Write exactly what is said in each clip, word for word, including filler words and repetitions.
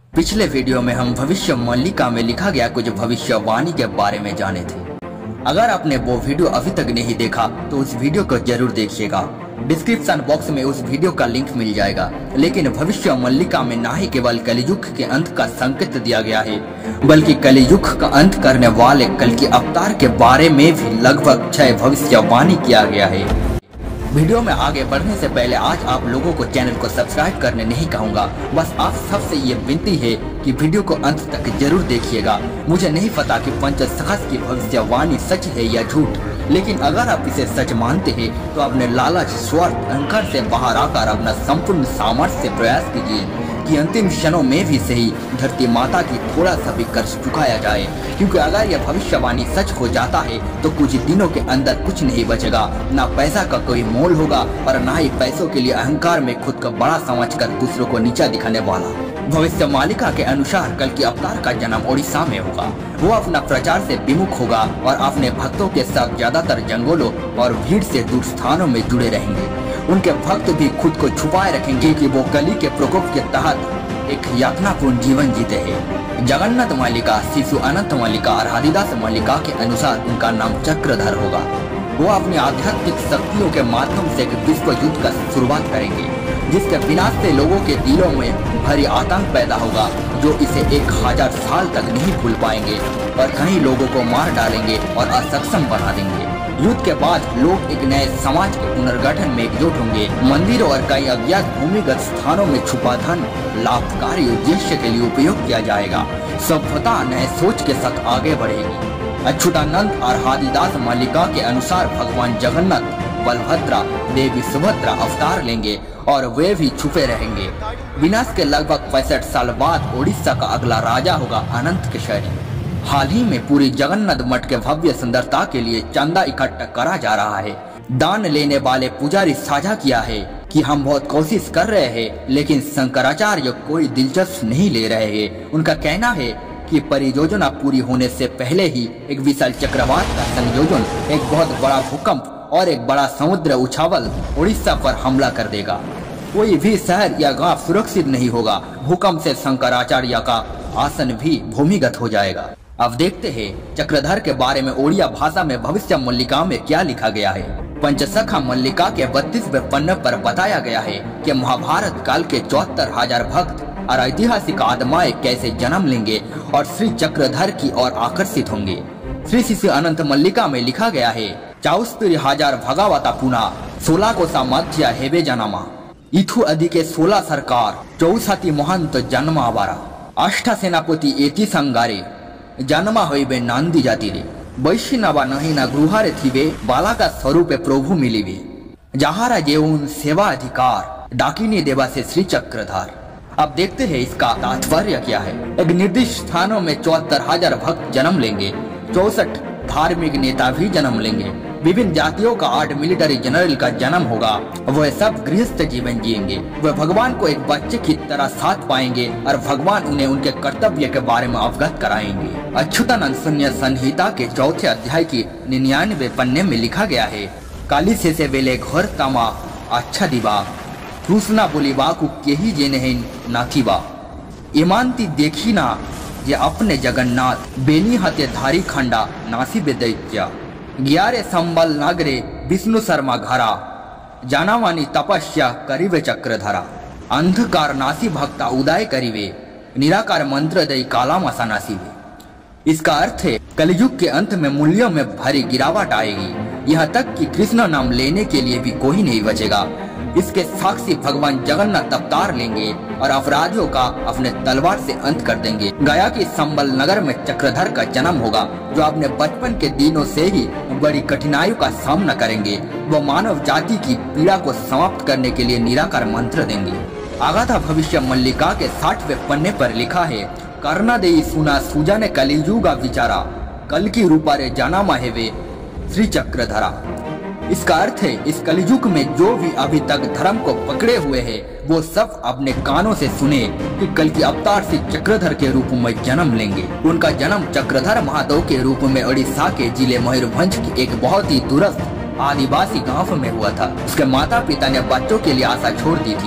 पिछले वीडियो में हम भविष्य मल्लिका में लिखा गया कुछ भविष्यवाणी के बारे में जाने थे। अगर आपने वो वीडियो अभी तक नहीं देखा तो उस वीडियो को जरूर देखिएगा। डिस्क्रिप्शन बॉक्स में उस वीडियो का लिंक मिल जाएगा। लेकिन भविष्य मल्लिका में न ही केवल कलियुग के अंत का संकेत दिया गया है, बल्कि कलियुग का अंत करने वाले कल के अवतार के बारे में भी लगभग छह भविष्यवाणी किया गया है। वीडियो में आगे बढ़ने से पहले आज आप लोगों को चैनल को सब्सक्राइब करने नहीं कहूँगा, बस आप सबसे ये विनती है कि वीडियो को अंत तक जरूर देखिएगा। मुझे नहीं पता कि पंचसखस की भविष्यवाणी सच है या झूठ, लेकिन अगर आप इसे सच मानते हैं तो अपने लालच, स्वार्थ, अहंकार से बाहर आकर अपना संपूर्ण सामर्थ्य से प्रयास कीजिए कि अंतिम क्षणों में भी सही धरती माता की थोड़ा सा भी कर्ज चुकाया जाए, क्योंकि अगर यह भविष्यवाणी सच हो जाता है तो कुछ दिनों के अंदर कुछ नहीं बचेगा। ना पैसा का कोई मोल होगा और ना ही पैसों के लिए अहंकार में खुद को बड़ा समझकर दूसरों को नीचा दिखाने वाला। भविष्य मालिका के अनुसार कल की अवतार का जन्म ओडिशा में होगा। वो अपना प्रचार से विमुख होगा और अपने भक्तों के साथ ज्यादातर जंगलों और भीड़ से दूर स्थानों में जुड़े रहेंगे। उनके भक्त भी खुद को छुपाए रखेंगे कि वो कली के प्रकोप के तहत एक यातनापूर्ण जीवन जीते हैं। जगन्नाथ मल्लिका, शिशु अनंत मल्लिका और हरिदास मल्लिका के अनुसार उनका नाम चक्रधर होगा। वो अपनी आध्यात्मिक शक्तियों के माध्यम से एक विश्व युद्ध का शुरुआत करेंगे, जिसके विनाश से लोगों के दिलों में भारी आतंक पैदा होगा, जो इसे एक हजार साल तक नहीं भूल पाएंगे और कई लोगों को मार डालेंगे और असक्षम बना देंगे। युद्ध के बाद लोग एक नए समाज के पुनर्गठन में एकजुट होंगे। मंदिरों और कई अज्ञात भूमिगत स्थानों में छुपा धन लाभकारी उद्देश्य के लिए उपयोग किया जाएगा। सभ्यता नए सोच के साथ आगे बढ़ेगी। अच्युतानंद और हरिदास मल्लिका के अनुसार भगवान जगन्नाथ, बलभद्रा, देवी सुभद्रा अवतार लेंगे और वे भी छुपे रहेंगे। विनाश के लगभग पैंसठ साल बाद ओडिशा का अगला राजा होगा अनंत केशरी। हाल ही में पूरी जगन्नाथ मठ के भव्य सुंदरता के लिए चंदा इकट्ठा करा जा रहा है। दान लेने वाले पुजारी साझा किया है कि हम बहुत कोशिश कर रहे हैं, लेकिन शंकराचार्य कोई दिलचस्प नहीं ले रहे हैं। उनका कहना है कि परियोजना पूरी होने से पहले ही एक विशाल चक्रवात का संयोजन, एक बहुत बड़ा भूकंप और एक बड़ा समुद्र उछावल उड़ीसा पर हमला कर देगा। कोई भी शहर या गांव सुरक्षित नहीं होगा। भूकंप से शंकराचार्य का आसन भी भूमिगत हो जाएगा। अब देखते हैं चक्रधर के बारे में ओडिया भाषा में भविष्य मल्लिका में क्या लिखा गया है। पंचसखा मल्लिका के बत्तीसवें पन्ने पर बताया गया है कि महाभारत काल के चौहत्तर हजार भक्त और ऐतिहासिक आत्माएं कैसे जन्म लेंगे और श्री चक्रधर की ओर आकर्षित होंगे। श्री शिशु अनंत मल्लिका में लिखा गया है, चौस्तरी हजार भगावता पुना सोलह को सामध्य हेबे जनमा इथु अधिके सोलह सरकार चौसठी महंत जन्मावारा अष्टा सेनापति एति संगारे जन्मा होइबे नांदी जाति रे वैष्णवा नहीं ना गृहारे थिबे बाला का स्वरूप प्रभु मिलिबे जहारा जेउन सेवा अधिकार डाकिनी देवा से श्री चक्रधर। अब देखते हैं इसका तात्पर्य क्या है। एक निर्दिष्ट स्थानों में चौहत्तर हजार भक्त जन्म लेंगे। चौसठ धार्मिक नेता भी जन्म लेंगे। विभिन्न जातियों का आठ मिलिट्री जनरल का जन्म होगा। वह सब गृहस्थ जीवन जिएंगे। वह भगवान को एक बच्चे की तरह साथ पाएंगे और भगवान उन्हें उनके कर्तव्य के बारे में अवगत कराएंगे। अच्युतानंद शून्य संहिता के चौथे अध्याय की निन्यानवे पन्ने में लिखा गया है, काली से से बेले घोर तमा अच्छा दिवा कृष्णा बोलीबा को केही जे नहीं नाथीबा ईमानती देखी ना ये अपने जगन्नाथ बेनी हते धारी खंडा नासिबे दैत्या ग्यारे संबल नागरे विष्णु शर्मा घरा जानावानी तपस्या करिवे चक्रधरा अंधकार नासी भक्ता उदय करिवे निराकार मंत्र दई काला मसा नासीवे। इसका अर्थ है कलयुग के अंत में मूल्यों में भारी गिरावट आएगी। यहाँ तक कि कृष्ण नाम लेने के लिए भी कोई नहीं बचेगा। इसके साक्षी भगवान जगन्नाथ अवतार लेंगे और अपराधियों का अपने तलवार से अंत कर देंगे। गया की संबल नगर में चक्रधर का जन्म होगा, जो अपने बचपन के दिनों से ही बड़ी कठिनाइयों का सामना करेंगे। वो मानव जाति की पीड़ा को समाप्त करने के लिए निराकार मंत्र देंगे। आगाथा भविष्य मल्लिका के साठवें पन्ने पर लिखा है, कर्णा देई सुना सूजा ने कलियुगा विचारा कल की रूपा रे जाना माहेवे श्री चक्रधरा। इसका अर्थ है इस कलियुग में जो भी अभी तक धर्म को पकड़े हुए हैं, वो सब अपने कानों से सुने कि कल की अवतार से चक्रधर के रूप में जन्म लेंगे। उनका जन्म चक्रधर महादेव के रूप में उड़ीसा के जिले मयूरभंज की एक बहुत ही दूरस्थ आदिवासी गांव में हुआ था। उसके माता पिता ने बच्चों के लिए आशा छोड़ दी थी।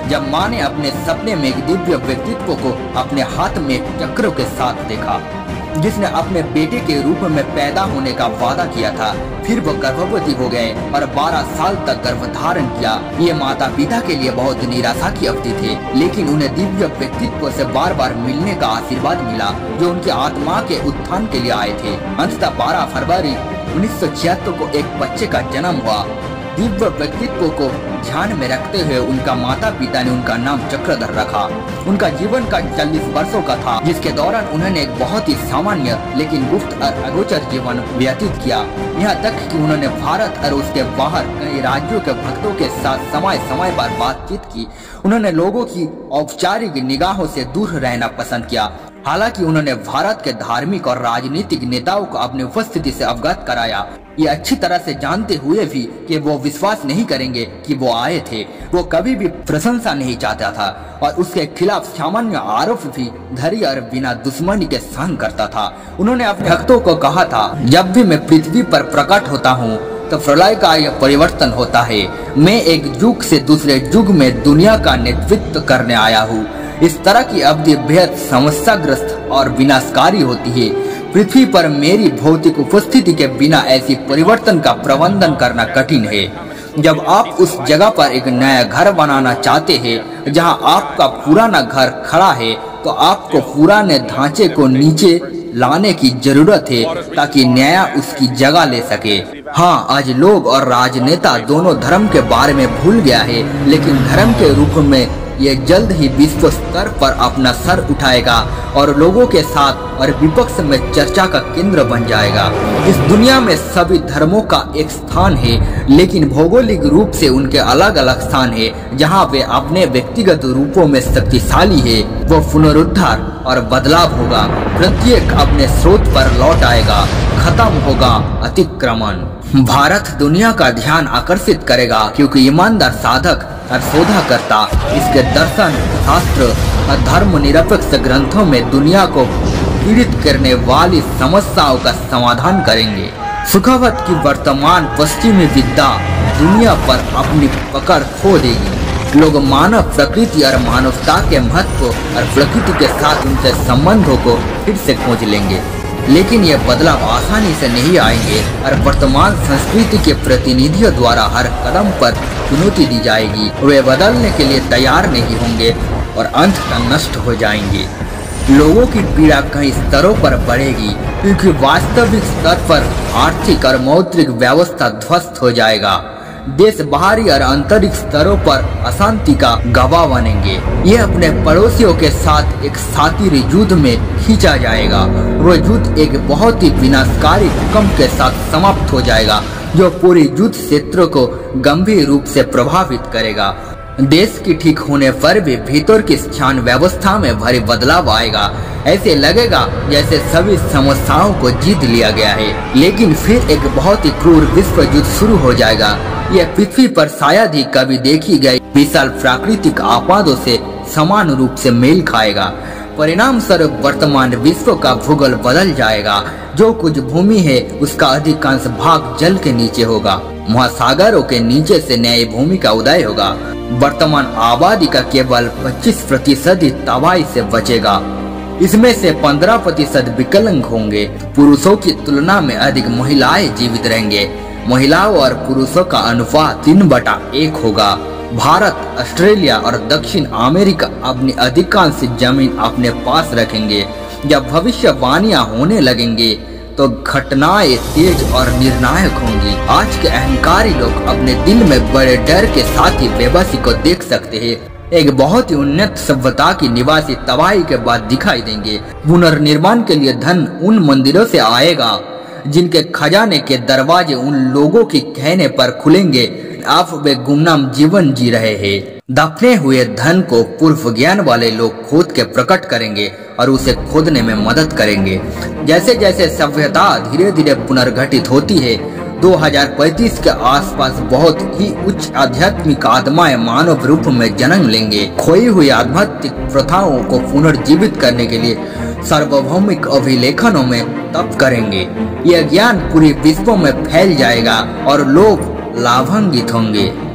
जब माँ ने अपने सपने में एक दिव्य व्यक्तित्व को अपने हाथ में चक्र के साथ देखा, जिसने अपने बेटे के रूप में पैदा होने का वादा किया था। फिर वो गर्भवती हो गए और बारह साल तक गर्भधारण किया। ये माता पिता के लिए बहुत निराशा की अवधि थे, लेकिन उन्हें दिव्य व्यक्तित्व से बार बार मिलने का आशीर्वाद मिला जो उनकी आत्मा के उत्थान के लिए आए थे। अंततः बारह फरवरी उन्नीस सौ छिहत्तर को एक बच्चे का जन्म हुआ। दिव्य व्यक्तित्व को ध्यान में रखते हुए उनका माता पिता ने उनका नाम चक्रधर रखा। उनका जीवन का चालीस वर्षों का था, जिसके दौरान उन्होंने एक बहुत ही सामान्य लेकिन गुप्त और अगोचर जीवन व्यतीत किया। यहाँ तक कि उन्होंने भारत और उसके बाहर कई राज्यों के भक्तों के साथ समय समय पर बातचीत की। उन्होंने लोगों की औपचारिक निगाहों से दूर रहना पसंद किया। हालांकि उन्होंने भारत के धार्मिक और राजनीतिक नेताओं को अपनी उपस्थिति से अवगत कराया, ये अच्छी तरह से जानते हुए भी कि वो विश्वास नहीं करेंगे कि वो आए थे। वो कभी भी प्रशंसा नहीं चाहता था और उसके खिलाफ सामान्य आरोप भी धैर्य और बिना दुश्मनी के सहन करता था। उन्होंने अपने भक्तों को कहा था, जब भी मैं पृथ्वी पर प्रकट होता हूँ तो प्रलय का यह परिवर्तन होता है। मैं एक युग से दूसरे युग में दुनिया का नेतृत्व करने आया हूँ। इस तरह की अवधि बेहद समस्याग्रस्त और विनाशकारी होती है। पृथ्वी पर मेरी भौतिक उपस्थिति के बिना ऐसी परिवर्तन का प्रबंधन करना कठिन है। जब आप उस जगह पर एक नया घर बनाना चाहते हैं जहां आपका पुराना घर खड़ा है, तो आपको पुराने ढांचे को नीचे लाने की जरूरत है ताकि नया उसकी जगह ले सके। हाँ, आज लोग और राजनेता दोनों धर्म के बारे में भूल गया है, लेकिन धर्म के रूप में ये जल्द ही विश्व स्तर पर अपना सर उठाएगा और लोगों के साथ और विपक्ष में चर्चा का केंद्र बन जाएगा। इस दुनिया में सभी धर्मों का एक स्थान है, लेकिन भौगोलिक रूप से उनके अलग अलग स्थान है। जहाँ वे अपने व्यक्तिगत रूपों में शक्तिशाली है, वो पुनरुद्धार और बदलाव होगा। प्रत्येक अपने स्रोत पर लौट आएगा, खत्म होगा अतिक्रमण। भारत दुनिया का ध्यान आकर्षित करेगा क्योंकि ईमानदार साधक और शोधकर्ता इसके दर्शन, शास्त्र और धर्म निरपेक्ष ग्रंथों में दुनिया को पीड़ित करने वाली समस्याओं का समाधान करेंगे। सुखावत की वर्तमान पश्चिमी विद्या दुनिया पर अपनी पकड़ खो देगी। लोग मानव प्रकृति और मानवता के महत्व और प्रकृति के साथ उनके संबंधों को फिर से खोज लेंगे, लेकिन ये बदलाव आसानी से नहीं आएंगे और वर्तमान संस्कृति के प्रतिनिधियों द्वारा हर कदम पर चुनौती दी जाएगी। वे बदलने के लिए तैयार नहीं होंगे और अंततः नष्ट हो जाएंगे। लोगों की पीड़ा कई स्तरों पर बढ़ेगी क्योंकि वास्तविक स्तर पर आर्थिक और मौद्रिक व्यवस्था ध्वस्त हो जाएगा। देश बाहरी और आंतरिक स्तरों पर अशांति का गवाह बनेंगे। ये अपने पड़ोसियों के साथ एक शातिर युद्ध में खींचा जाएगा। वो युद्ध एक बहुत ही विनाशकारी भूकंप के साथ समाप्त हो जाएगा जो पूरी युद्ध क्षेत्र को गंभीर रूप से प्रभावित करेगा। देश की ठीक होने पर भी भीतर की स्थान व्यवस्था में भारी बदलाव आएगा। ऐसे लगेगा जैसे सभी समस्याओं को जीत लिया गया है, लेकिन फिर एक बहुत ही क्रूर विश्व युद्ध शुरू हो जाएगा। यह पृथ्वी पर शायद ही कभी देखी गई विशाल प्राकृतिक आपदाओं से समान रूप से मेल खाएगा। परिणाम स्वरूप वर्तमान विश्व का भूगोल बदल जाएगा। जो कुछ भूमि है उसका अधिकांश भाग जल के नीचे होगा। महासागरों के नीचे से नई भूमि का उदय होगा। वर्तमान आबादी का केवल पच्चीस प्रतिशत ही तबाही से बचेगा। इसमें से पंद्रह प्रतिशत विकलांग होंगे। पुरुषों की तुलना में अधिक महिलाएं जीवित रहेंगे। महिलाओं और पुरुषों का अनुपात तीन बटा एक होगा। भारत, ऑस्ट्रेलिया और दक्षिण अमेरिका अपनी अधिकांश जमीन अपने पास रखेंगे। जब भविष्यवाणियां होने लगेंगे तो घटनाएं तेज और निर्णायक होंगी। आज के अहंकारी लोग अपने दिल में बड़े डर के साथ ही बेबसी को देख सकते हैं। एक बहुत ही उन्नत सभ्यता की निवासी तबाही के बाद दिखाई देंगे। पुनर्निर्माण के लिए धन उन मंदिरों से आएगा जिनके खजाने के दरवाजे उन लोगों के कहने पर खुलेंगे। आप वे गुमनाम जीवन जी रहे हैं। दफने हुए धन को पूर्व ज्ञान वाले लोग खोद के प्रकट करेंगे और उसे खोदने में मदद करेंगे। जैसे जैसे सभ्यता धीरे धीरे पुनर्गठित होती है, दो हज़ार पैंतीस के आसपास बहुत ही उच्च आध्यात्मिक आत्माएं मानव रूप में जन्म लेंगे। खोई हुई आध्यात्मिक प्रथाओं को पुनर्जीवित करने के लिए सार्वभौमिक अभिलेखनों में तप करेंगे। यह ज्ञान पूरे विश्व में फैल जाएगा और लोग लाभान्वित होंगे।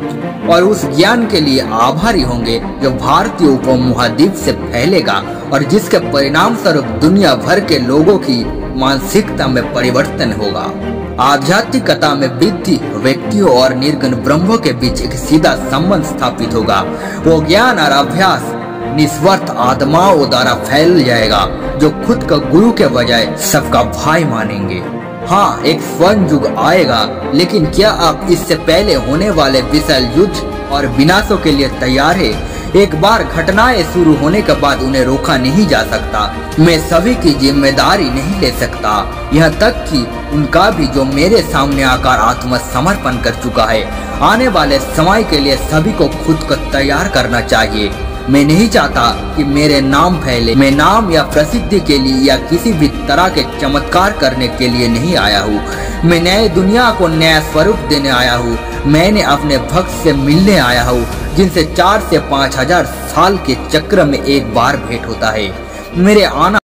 और उस ज्ञान के लिए आभारी होंगे जो भारतीय उपमहाद्वीप से फैलेगा और जिसके परिणाम स्वरूप दुनिया भर के लोगों की मानसिकता में परिवर्तन होगा। आध्यात्मिकता में वृद्धि व्यक्तियों और निर्गुण ब्रह्मों के बीच एक सीधा संबंध स्थापित होगा। वो ज्ञान और अभ्यास निस्वार्थ आत्माओं द्वारा फैल जाएगा जो खुद का गुरु के बजाय सबका भाई मानेंगे। हाँ, एक स्वर्ण युग आएगा, लेकिन क्या आप इससे पहले होने वाले विशाल युद्ध और विनाशों के लिए तैयार है? एक बार घटनाएं शुरू होने के बाद उन्हें रोका नहीं जा सकता। मैं सभी की जिम्मेदारी नहीं ले सकता, यहाँ तक कि उनका भी जो मेरे सामने आकर आत्मसमर्पण कर चुका है। आने वाले समय के लिए सभी को खुद को तैयार करना चाहिए। मैं नहीं चाहता कि मेरे नाम फैले। मैं नाम या प्रसिद्धि के लिए या किसी भी तरह के चमत्कार करने के लिए नहीं आया हूँ। मैं नए दुनिया को नया स्वरूप देने आया हूँ। मैंने अपने भक्त से मिलने आया हूँ जिनसे चार से पाँच हजार साल के चक्र में एक बार भेंट होता है। मेरे आना